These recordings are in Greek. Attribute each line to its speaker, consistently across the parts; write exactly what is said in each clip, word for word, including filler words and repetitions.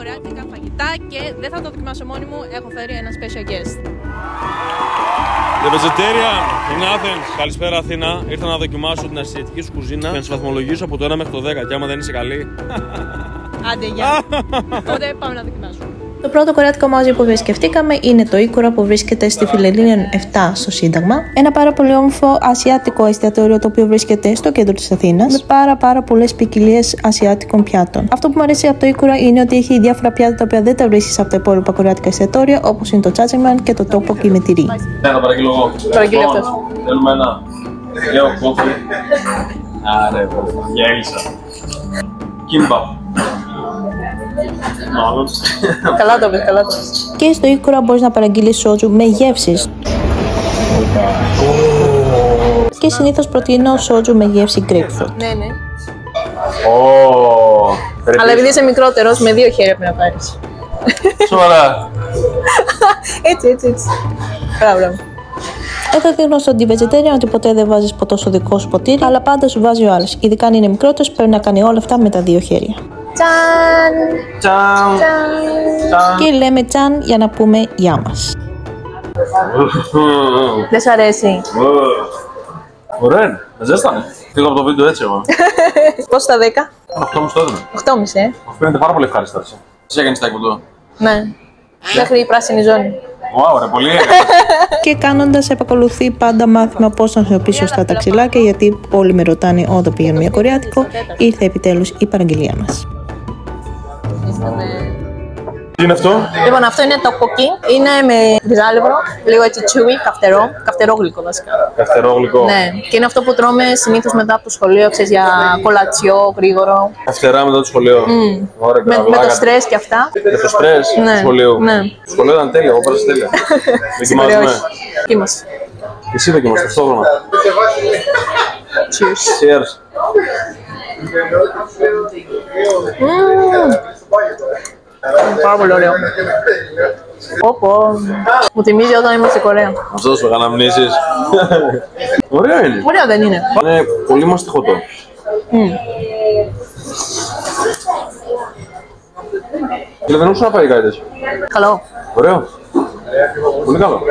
Speaker 1: κορεάτικα φαγητά και δεν θα το δοκιμάσω μόνη μου, έχω φέρει ένα special guest.
Speaker 2: The Vegetarian in Athens. Καλησπέρα Αθήνα. Ήρθα να δοκιμάσω την ασιατική σου κουζίνα και να σε βαθμολογήσω από το ένα μέχρι το δέκα. Και άμα δεν είσαι καλή.
Speaker 1: Άντε, γεια. Οπότε πάμε να δοκιμάσουμε.
Speaker 3: Το πρώτο κορεάτικο μαγαζί που επισκεφτήκαμε είναι το Ίκουρα που βρίσκεται στη Φιλελλήνιων επτά στο Σύνταγμα. Ένα πάρα πολύ όμορφο ασιατικό εστιατόριο το οποίο βρίσκεται στο κέντρο της Αθήνας με πάρα πάρα πολλές ποικιλίες ασιατικών πιάτων. Αυτό που μου αρέσει από το Ίκουρα είναι ότι έχει διάφορα πιάτα τα οποία δεν τα βρίσκεις από τα υπόλοιπα κορεάτικα εστιατόρια, όπως είναι το τσάτσιμαν και το τόκμποκι με τυρί.
Speaker 2: Ναι, θα παραγγείλω εγώ.
Speaker 1: Παραγγείλει αυτός.
Speaker 2: Θέλουμε ένα γέο κόφι. Άρε, γέλισα. Κίμπα.
Speaker 1: Καλά το πες, καλά το πες.
Speaker 3: Και στο Ίκουρα μπορείς να παραγγείλεις σότζου με γεύσεις. Και συνήθως προτείνω σότζου με γεύση grapefruit.
Speaker 1: Ναι, ναι.
Speaker 2: Oh,
Speaker 1: αλλά επειδή είσαι μικρότερος, με δύο χέρια πρέπει να πάρεις.
Speaker 2: Σοβαρά.
Speaker 1: Έτσι, έτσι, έτσι. Μπράβο, μπράβο.
Speaker 3: Έχω δει στον Vegetarian ότι ποτέ δεν βάζεις ποτό στο δικό σου ποτήρι, αλλά πάντα σου βάζει ο άλλος. Ειδικά αν είναι μικρότερος, πρέπει να κάνει όλα αυτά με τα δύο χέρια.
Speaker 1: Τσαν!
Speaker 2: Τσαν!
Speaker 1: Τσαν!
Speaker 3: Και λέμε τσαν για να πούμε γεια μας.
Speaker 1: Δεν σ' αρέσει?
Speaker 2: Ωραία είναι, ζέστανε. Φύγω από το βίντεο έτσι εγώ.
Speaker 1: Πώς στα δέκα?
Speaker 2: οκτώ μου στο έδινε.
Speaker 1: οκτώ κόμμα πέντε, ε.
Speaker 2: Μου φαίνεται πάρα πολύ ευχάριστα. Τι έκανες τα εκπομπτό?
Speaker 1: Ναι. Μέχρι η πράσινη ζώνη.
Speaker 2: Wow, ρε, πολύ ωραία.
Speaker 3: Και κάνοντας επακολουθεί πάντα μάθημα πώς να χρησιμοποιήσω σωστά τα ξυλάκια, γιατί όλοι με ρωτάνε όταν πηγαίνω μια κορεάτικο, ήρθε επιτέλους η παραγγελία μας.
Speaker 2: Τι είναι αυτό?
Speaker 1: Λοιπόν, αυτό είναι το κοκκί. Είναι με ριζάλευρο, λίγο έτσι chewy, καυτερό. Καυτερόγλυκο βασικά.
Speaker 2: Καυτερόγλυκο.
Speaker 1: Ναι, και είναι αυτό που τρώμε συνήθως μετά από το σχολείο, ξέρεις, για κολατσιό, γρήγορο.
Speaker 2: Καυτερά μετά το σχολείο.
Speaker 1: Mm.
Speaker 2: Ωραία,
Speaker 1: με, με το στρες και αυτά.
Speaker 2: Με το στρες
Speaker 1: Ναι,
Speaker 2: του σχολείου.
Speaker 1: ναι.
Speaker 2: Το σχολείο ήταν τέλειο, εγώ πέρασα τέλεια. Δοκιμάζουμε.
Speaker 1: Δοκίμασε.
Speaker 2: Εσύ δοκιμάσαι ταυτόχρονα.
Speaker 1: Cheers.
Speaker 2: Cheers.
Speaker 1: Mm. Πάρα πολύ ωραίο. Πω, μου θυμίζει όταν ήμουν στην Κορέα.
Speaker 2: Αυτό σου έκανα μνήσεις. Ωραίο είναι.
Speaker 1: Ωραίο δεν είναι?
Speaker 2: Είναι πολύ μαστιχωτό.
Speaker 1: Mm.
Speaker 2: Και δεν όσο να φάει κάτι τέτοιο.
Speaker 1: Καλό.
Speaker 2: Ωραίο. Πολύ καλό.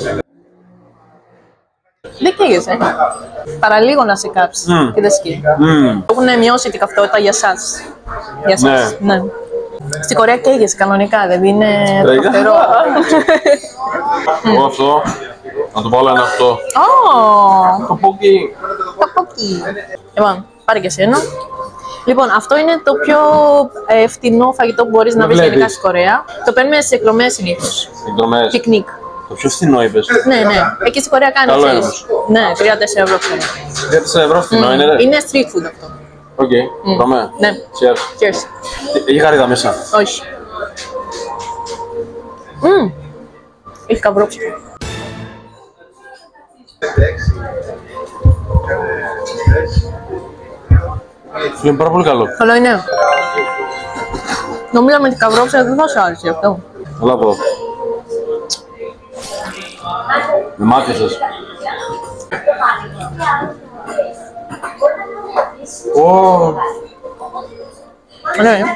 Speaker 1: Δεν καίγεσαι. Παραλίγο να σε κάψει
Speaker 2: Mm.
Speaker 1: και δεν σκύει.
Speaker 2: Mm.
Speaker 1: Έχουν μειώσει την καυτότητα για σας. Για σας.
Speaker 2: Ναι.
Speaker 1: Ναι. Στην Κορέα καίγεσαι κανονικά, δηλαδή είναι καυτερό.
Speaker 2: Εγώ αυτό, να το βάλω ένα αυτό.
Speaker 1: Ω!
Speaker 2: Το πόκι.
Speaker 1: Το κοκκί. Λοιπόν, πάρε και εσύ ένα. Λοιπόν, αυτό είναι το πιο ε, φτηνό φαγητό που μπορείς να βρεις
Speaker 2: βλέπεις.
Speaker 1: γενικά στην Κορέα. Το παίρνουμε στις εκδρομές συνήθως.
Speaker 2: Εκδρομές.
Speaker 1: Πικνίκ.
Speaker 2: Το πιο φθηνό είπες.
Speaker 1: Ναι, ναι. Εκεί στην Κορέα κάνει
Speaker 2: Καλό
Speaker 1: ξέρεις.
Speaker 2: όμως.
Speaker 1: Ναι, τρία τέσσερα ευρώ ξέρω.
Speaker 2: τρία τέσσερα ευρώ φθηνό
Speaker 1: Mm.
Speaker 2: είναι ρε.
Speaker 1: Είναι street food αυτό.
Speaker 2: Οκ, πάμε.
Speaker 1: Ναι.
Speaker 2: Cheers.
Speaker 1: Cheers.
Speaker 2: Έχει γαρίδα μέσα.
Speaker 1: Όχι. Mm. Έχει καβρόψυχο.
Speaker 2: Είναι πάρα πολύ καλό.
Speaker 1: Καλό είναι. Νομίζω με την καβρόψυχο δεν θα σου άρεσε αυτό.
Speaker 2: Έλα εδώ. Με μάτιασες. Ω,
Speaker 1: Ωραίο, ε.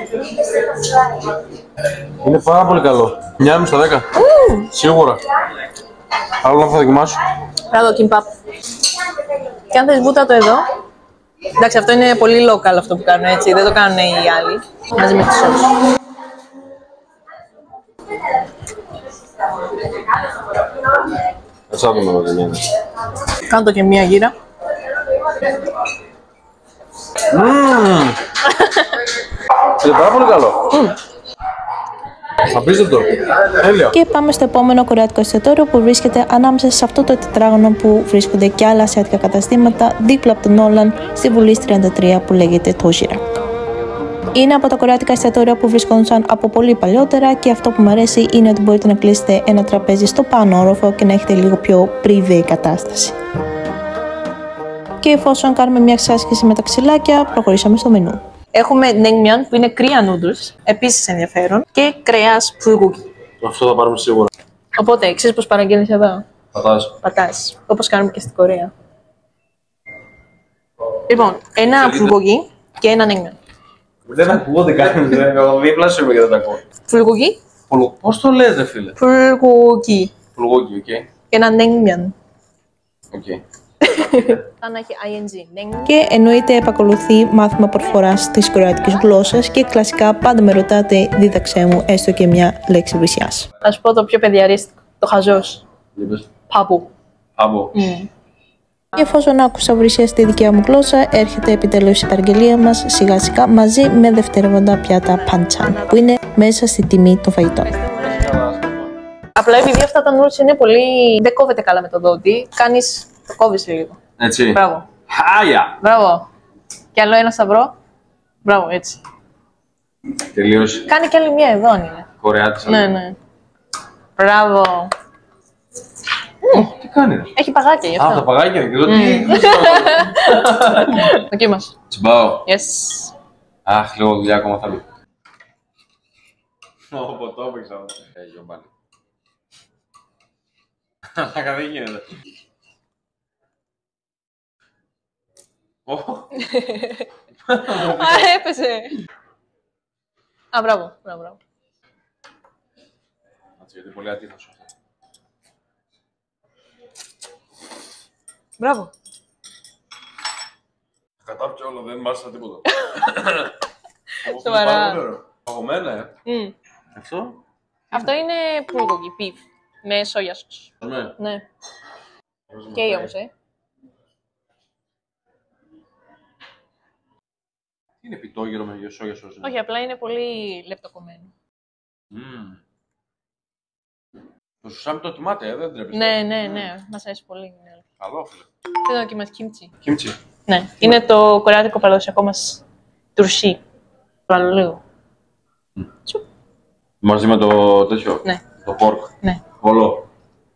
Speaker 2: είναι πάρα πολύ καλό. εννιά στα δέκα. Σίγουρα. Άλλο να θα δοκιμάσω.
Speaker 1: Ράδο kimbap. Και αν θες βούτα το εδώ. Εντάξει, αυτό είναι πολύ local αυτό που κάνουν έτσι, δεν το κάνουν οι άλλοι. Μαζί με τη σως.
Speaker 2: Ας άδουμε εδώ δεν είναι.
Speaker 1: Κάνω το και μία γύρα.
Speaker 2: Μμμ. Είναι πάρα πολύ καλό. Απίστευτο. Τέλειο.
Speaker 3: Και πάμε στο επόμενο κορεάτικο εστιατόριο που βρίσκεται ανάμεσα σε αυτό το τετράγωνο που βρίσκονται και άλλα ασιατικά καταστήματα δίπλα από τον Όλαν στη Βουλής τριάντα τρία που λέγεται Toshirak. Είναι από τα κορεάτικα εστιατόρια που βρίσκονταν από πολύ παλιότερα και αυτό που μου αρέσει είναι ότι μπορείτε να κλείσετε ένα τραπέζι στο πάνω όροφο και να έχετε λίγο πιο πριβέ κατάσταση. Και εφόσον κάνουμε μια εξάσκηση με τα ξυλάκια, προχωρήσαμε στο μενού.
Speaker 1: Έχουμε naengmyeon που είναι κρύα noodles, επίσης ενδιαφέρον, και κρέας bulgogi.
Speaker 2: Αυτό θα πάρουμε σίγουρα.
Speaker 1: Οπότε, ξέρεις πώς παραγγέλνεις εδώ.
Speaker 2: Πατάς.
Speaker 1: Πατάς, όπως κάνουμε και στην Κορέα. Λοιπόν, ένα bulgogi και ένα naengmyeon.
Speaker 2: Δεν ακούγονται καν. Εγώ δίπλα σου είμαι και δεν τα ακούω.
Speaker 1: Φουλγουκί.
Speaker 2: Πώς το λες, δε φίλε?
Speaker 1: Φουλγουκί.
Speaker 2: Φουλγούκι, οκ.
Speaker 1: Και ένα νέγμιαν.
Speaker 2: Οκ.
Speaker 1: Σαν να έχει άι εν τζι.
Speaker 3: Και εννοείται επακολουθεί μάθημα προφοράς της κορεατικής γλώσσας και κλασικά πάντα με ρωτάτε δίδαξέ μου έστω και μια λέξη βρισιάς.
Speaker 1: Θα σου πω το πιο παιδιαρίστικο. Το χαζός. Πάπου.
Speaker 2: Άμπο.
Speaker 3: Και εφόσον άκουσα βρισιά στη δικιά μου γλώσσα, έρχεται επιτέλους η παραγγελία μας σιγά σιγά μαζί με δευτερεύοντα πιάτα παντσάν, που είναι μέσα στη τιμή των φαγητών.
Speaker 1: Απλά επειδή αυτά τα noodles είναι πολύ. Δεν κόβεται καλά με το δόντι, κάνεις. Το κόβεις λίγο.
Speaker 2: Έτσι.
Speaker 1: Μπράβο.
Speaker 2: Χάλια.
Speaker 1: Μπράβο. Και άλλο ένα σταυρό. Μπράβο, έτσι.
Speaker 2: Τελείωσε.
Speaker 1: Κάνει κι άλλη μια εδώ αν είναι.
Speaker 2: Κορεάτισα.
Speaker 1: Ναι, ναι. Μπράβο.
Speaker 2: Τι κάνει?
Speaker 1: Έχει παγάκια γι' αυτό.
Speaker 2: Α, τα παγάκια είναι και εδώ τι.
Speaker 1: Δοκίμασε.
Speaker 2: Τσιμπάω.
Speaker 1: Yes.
Speaker 2: Αχ, λίγο δουλειά ακόμα θα μπει. Ω, ποτό έπαιξα. Ε, γιομπάνι. Αχ, δεν γίνεται.
Speaker 1: Α, έπεσε. Α, μπράβο. Μπράβο, μπράβο.
Speaker 2: Γιατί πολύ ατύχασο αυτό.
Speaker 1: Μπράβο.
Speaker 2: Κατάπια όλο, δεν μ' άρεσε τίποτα.
Speaker 1: Σοβαρά.
Speaker 2: Παγωμένα, ε.
Speaker 1: Mm.
Speaker 2: Αυτό.
Speaker 1: Αυτό είναι bulgogi beef με σόγια σος.
Speaker 2: Ναι.
Speaker 1: Ναι. Και όμως, ε.
Speaker 2: Τι είναι πιτόγυρο με σόγια σος?
Speaker 1: Όχι, απλά είναι πολύ λεπτοκομμένο.
Speaker 2: Mm. Το σουσάμι το τιμάτε, ε, δεν τρέπεις.
Speaker 1: Ναι, ναι, ναι. Μας αρέσει πολύ. Ναι.
Speaker 2: Καλό, φίλε.
Speaker 1: Δεν δοκιμάσει κίμτσι.
Speaker 2: Κίμτσι.
Speaker 1: Ναι, είναι το κορεάτικο παραδοσιακό μας τουρσί. Βάλω λίγο.
Speaker 2: Mm. Μαζί με το τέτοιο.
Speaker 1: Ναι.
Speaker 2: Το πόρκ.
Speaker 1: Ναι.
Speaker 2: Όλο.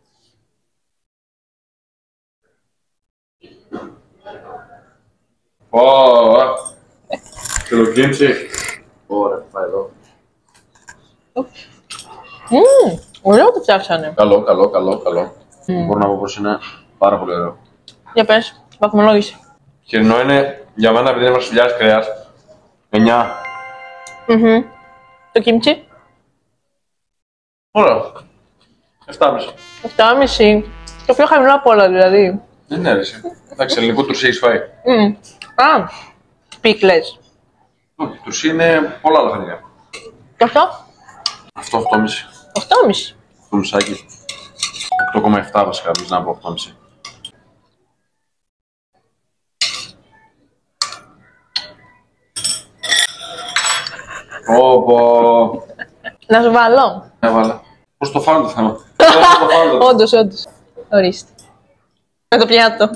Speaker 2: Ω, και το κίμτσι. Ωραία, πάει εδώ.
Speaker 1: Μμμ, ωραίο το φτιάξανε.
Speaker 2: Καλό, καλό, καλό, καλό.
Speaker 1: Mm.
Speaker 2: Μπορώ να πω πως είναι πάρα πολύ ωραίο.
Speaker 1: Για πες, βαθμολόγηση.
Speaker 2: Χοιρινό είναι για μένα, επειδή είναι βασιλιάς κρέας, εννιά.
Speaker 1: Mm-hmm. Το κίμτσι.
Speaker 2: Ωραία. εφτά κόμμα πέντε.
Speaker 1: εφτά κόμμα πέντε. Το πιο χαμηλό από όλα δηλαδή.
Speaker 2: Δεν είναι αίρεση. Εντάξει, ελληνικό τουρσί έχεις φάει.
Speaker 1: Mm. Α, πίκλες.
Speaker 2: Όχι, τουρσί είναι πολλά άλλα φανικά.
Speaker 1: Και αυτό.
Speaker 2: Αυτό οκτώ κόμμα πέντε.
Speaker 1: οκτώ κόμμα πέντε.
Speaker 2: Το μισάκι. οκτώ κόμμα επτά βασικά, εμείς να πω οκτώ κόμμα πέντε. Ωπω.
Speaker 1: Να σου βάλω.
Speaker 2: Έβαλα. Πώς το φάνε το θέμα.
Speaker 1: Όντως, όντως. Ορίστε. Με το πιάτο.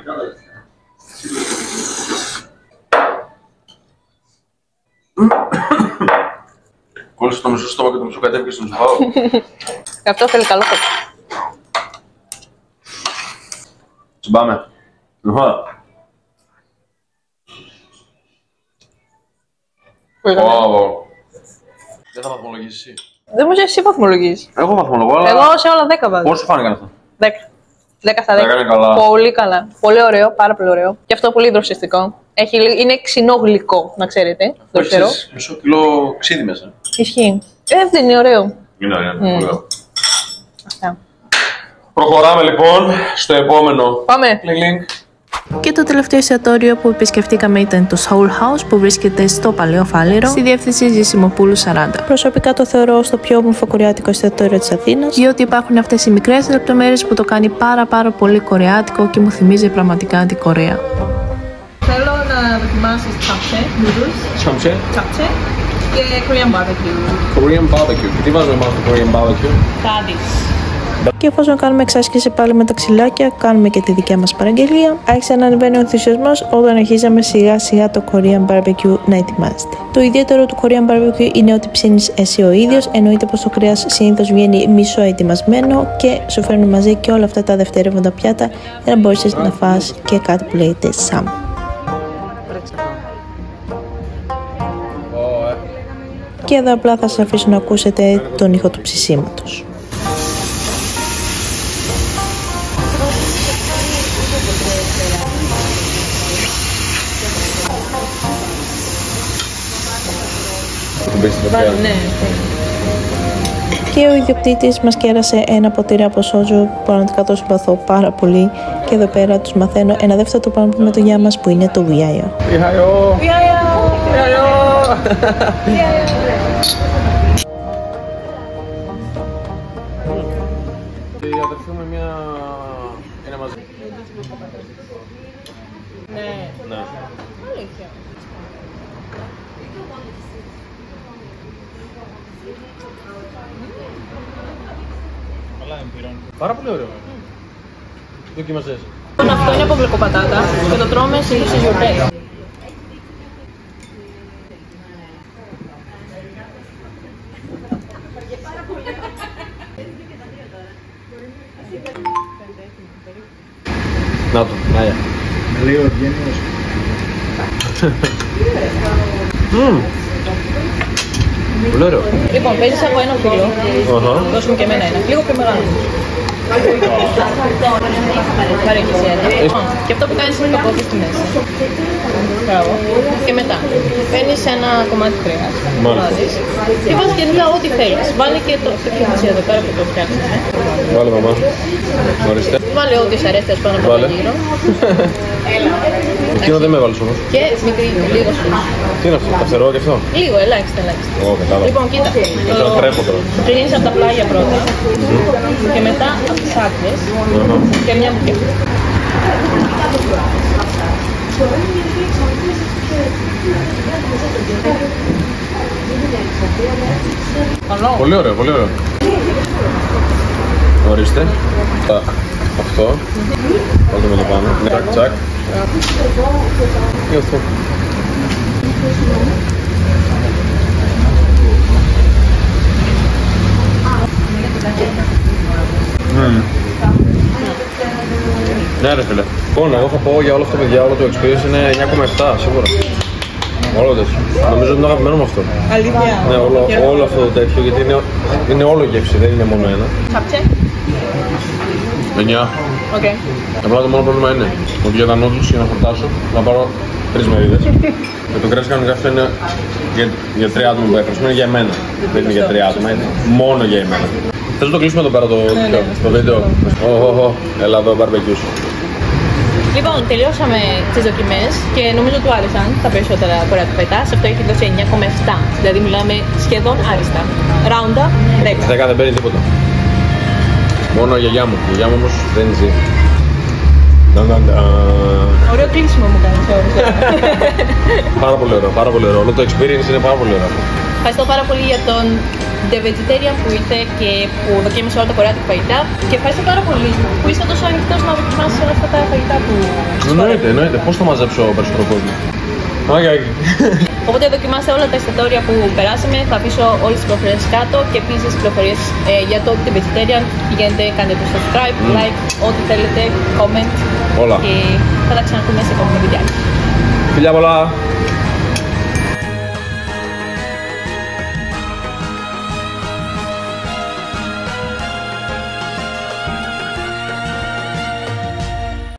Speaker 2: Κόλλησε το μισό στόμα και το μισό κατέβηκε στον σοφάο.
Speaker 1: Αυτό θέλει καλό χώρο.
Speaker 2: Συμπάμε. Ω. Δεν θα βαθμολογήσεις εσύ.
Speaker 1: Δεν μου εσύ βαθμολογείς.
Speaker 2: Εγώ βαθμολογώ, αλλά...
Speaker 1: Εγώ σε όλα δέκα βάζω.
Speaker 2: Πώς σου φάνηκαν αυτά?
Speaker 1: δέκα. δέκα στα
Speaker 2: Τα
Speaker 1: δέκα.
Speaker 2: έκανε καλά.
Speaker 1: Πολύ καλά. Πολύ ωραίο, πάρα πολύ ωραίο. Και αυτό πολύ δροσιστικό. Έχει, είναι ξινό γλυκό, να ξέρετε. Δροσερό.
Speaker 2: Έχεις μισό κιλό ξύδι μέσα.
Speaker 1: Ισχύει. Ε, δεν είναι ωραίο.
Speaker 2: Είναι ωραίο.
Speaker 1: Mm.
Speaker 2: Πολύ ωραίο.
Speaker 1: Αυτά.
Speaker 2: Προχωράμε λοιπόν στο επόμενο.
Speaker 1: Πάμε.
Speaker 2: Λινγκ.
Speaker 3: Και το τελευταίο εστιατόριο που επισκεφτήκαμε ήταν το Soul House που βρίσκεται στο Παλαιό Φάληρο, στη διεύθυνση Ζησιμοπούλου σαράντα. Προσωπικά το θεωρώ ως το πιο όμορφο κορεάτικο εστιατόριο της Αθήνας, διότι υπάρχουν αυτές οι μικρές λεπτομέρειες που το κάνει πάρα πάρα πολύ κορεάτικο και μου θυμίζει πραγματικά την Κορέα.
Speaker 1: Θέλω να δοκιμάσεις τσάπσε, noodles,
Speaker 2: Τσάμψε.
Speaker 1: τσάπσε και Korean barbecue.
Speaker 2: Korean barbecue. Και τι βάζουμε πάνω στο Korean barbecue?
Speaker 1: Κάντις.
Speaker 3: Και εφόσον κάνουμε εξάσκηση πάλι με τα ξυλάκια, κάνουμε και τη δικιά μας παραγγελία. Άρχισε να ανεβαίνει ο ενθουσιασμός όταν αρχίζαμε σιγά σιγά το Korean barbecue να ετοιμάζεται. Το ιδιαίτερο του Korean barbecue είναι ότι ψήνεις εσύ ο ίδιος, εννοείται πως το κρέας συνήθως βγαίνει μισό ετοιμασμένο και σου φέρνουν μαζί και όλα αυτά τα δευτερεύοντα πιάτα για να μπορείς να φας και κάτι που λέγεται sam. Και εδώ απλά θα σας αφήσω να ακούσετε τον ήχο του ψησίματος.
Speaker 2: Την πίστη στο
Speaker 1: Βάλε, ναι.
Speaker 3: Και ο ιδιοκτήτης μας κέρασε ένα ποτήρι από σότζου που πραγματικά το συμπαθώ πάρα πολύ. Και εδώ πέρα τους μαθαίνω ένα δεύτερο πάνω με το γεια μας που είναι το βιάιο.
Speaker 2: Βιάιο! Βιάιο! Η αδερφή μου μια... είναι μαζί.
Speaker 1: Ναι.
Speaker 2: Ναι.
Speaker 1: Αλήθεια.
Speaker 2: Πάρα πολύ ωραίο. Δοκίμασες.
Speaker 1: Αυτό είναι από γλυκοπατάτα και το τρώμε συνήθως στις γιορτές.
Speaker 2: Να το, νάγια.
Speaker 4: Λίγο ευγένειος.
Speaker 2: Πολύ ωραίο.
Speaker 1: Λοιπόν, παίζεις από ένα φίλο. Δώσ' μου και εμένα ένα. Λίγο πιο μεγάλο. Πάρε και εσύ ένα. Και αυτό που κάνεις είναι το κόβεις στη μέση. Μπράβο. Και μετά παίρνεις ένα κομμάτι κρέας. Βάζεις. Και βάζεις γενικά ό,τι θέλεις. Βάλε και το κεφτζί εδώ πέρα που το φτιάξεις.
Speaker 2: Βάλε μαμά. Ορίστε.
Speaker 1: Βάλε ό,τι σ' αρέσει πάνω από το γύρο.
Speaker 2: Εκείνο δεν με έβαλες όμως.
Speaker 1: Και μικρή, λίγο σου.
Speaker 2: Τι είναι αυτό, καψερό και αυτό.
Speaker 1: Λίγο, ελάχιστα, ελάχιστα.
Speaker 2: Ω, κατάλαβα.
Speaker 1: Λοιπόν, κοίτα.
Speaker 2: Το τρέχω τώρα.
Speaker 1: Το κλείνεις από τα πλάγια πρώτα. Και μετά από τις άκρες. Και μια μπουκέτα.
Speaker 2: Πολύ ωραίο, πολύ ωραίο. Ορίστε. Τα, αυτό. Βάλτε με το πάνω. Τσακ, τσακ. Και αυτό. Mm. Ναι ρε φίλε. Λοιπόν, εγώ θα πω για όλο αυτό, παιδιά, όλο το experience είναι εννιά κόμμα επτά σίγουρα. Όλο τέτοιο. Νομίζω ότι είναι αγαπημένο μου αυτό.
Speaker 1: Αλήθεια.
Speaker 2: Ναι, όλο, όλο αυτό το τέτοιο, γιατί είναι, είναι όλο γεύση, δεν είναι μόνο ένα.
Speaker 1: Χάπτσε.
Speaker 2: εννιά.
Speaker 1: Οκ.
Speaker 2: Απλά το μόνο πρόβλημα είναι ότι για τα νόντους για να χορτάσω να πάρω τρεις μερίδες. Και το κρέας κανονικά αυτό είναι για, για τρία άτομα που έφερες, είναι για εμένα. Δεν είναι για τρία άτομα, είναι μόνο για εμένα. Θες να το κλείσουμε εδώ πέρα το,
Speaker 1: ναι, ναι,
Speaker 2: το βίντεο. Οχ, οχ, οχ, έλα εδώ μπαρμπεκιού σου.
Speaker 1: Λοιπόν, τελειώσαμε τις δοκιμές και νομίζω του άρεσαν τα περισσότερα κορεάτικα φαγητά. Σε αυτό έχει δώσει εννιά κόμμα επτά, δηλαδή μιλάμε σχεδόν άριστα. Round-up, δέκα.
Speaker 2: δέκα δεν παίρνει τίποτα. Μόνο η γιαγιά μου. Η γιαγιά μου όμως δεν ζει.
Speaker 1: Ωραίο κλείσιμο μου κάνεις όμως.
Speaker 2: Πάρα πολύ ωραίο, πάρα πολύ ωραίο. Όλο το experience είναι πάρα πολύ ωραίο.
Speaker 1: Ευχαριστώ πάρα πολύ για τον The Vegetarian που ήρθε και που δοκίμασε όλα τα κορεάτικα φαγητά. Και ευχαριστώ πάρα πολύ που είστε τόσο ανοιχτός να δοκιμάσεις όλα αυτά τα φαγητά που.
Speaker 2: Εννοείται, εννοείται. Πώς θα μαζέψω περισσότερο κόσμο.
Speaker 1: Οπότε δοκιμάστε όλα τα εστιατόρια που περάσαμε. Θα αφήσω όλες τις πληροφορίες κάτω και επίσης πληροφορίες ε, για το The Vegetarian. Πηγαίνετε, κάντε το subscribe, mm. like, ό,τι θέλετε, comment.
Speaker 2: Όλα.
Speaker 1: Και θα τα ξαναπούμε σε επόμενο βιντεάκι.
Speaker 2: Φιλιά πολλά!